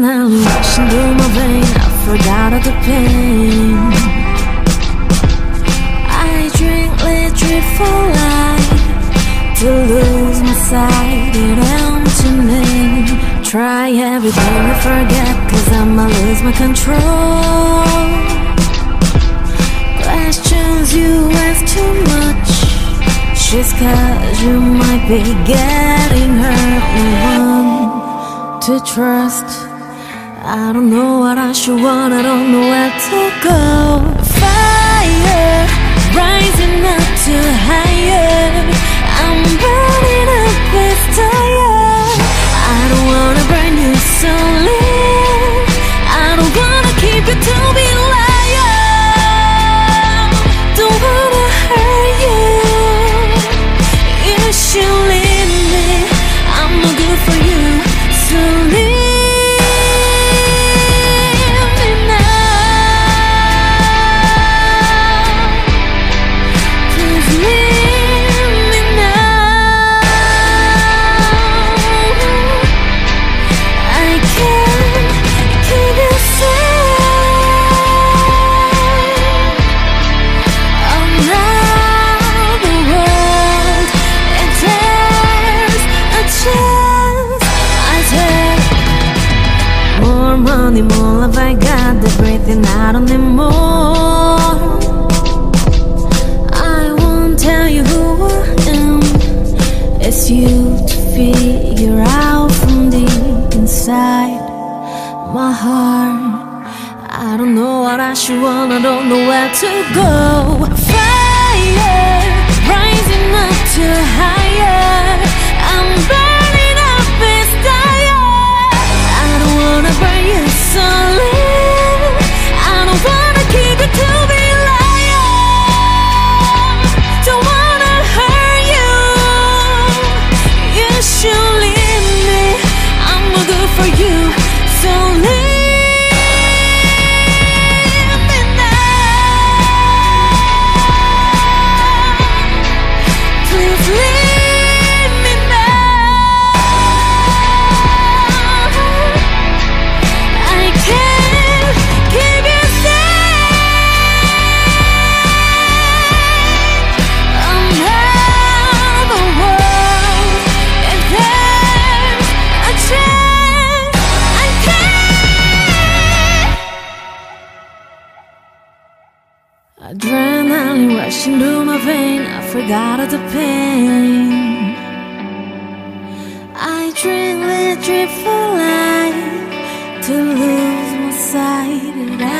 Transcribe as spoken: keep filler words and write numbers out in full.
Adrenaline rushing through my vein, I forgot all the pain. I drink liquid for life to lose my sight and empty. Try everything to forget, cause I might lose my control. Questions you ask too much, just cause you might be getting hurt. No one to trust. I don't know what I should want, I don't know where to go. Fire rising up to higher, I'm burning up this tire. I don't wanna burn you slowly, I don't wanna keep you to be liar. Don't wanna hurt you, you should leave me, I'm no good for you, so leave. More love I got, the breathing I don't need more. I won't tell you who I am, it's you to figure out from deep inside my heart. I don't know what I should want, I don't know where to go. Fire rising up to higher, I'm burning up this tire. I don't wanna burn you slowly, I don't wanna keep it to be liar. Don't wanna hurt you, you should leave me, I'm no good for you, so leave. Adrenaline rushing through my vein, I forgot all the pain. I drink liquid for life to lose my sight.